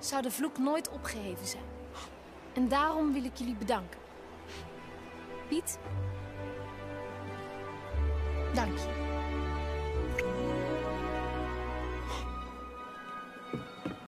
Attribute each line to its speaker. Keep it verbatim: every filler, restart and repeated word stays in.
Speaker 1: zou de vloek nooit opgeheven zijn. En daarom wil ik jullie bedanken. Piet, dank je.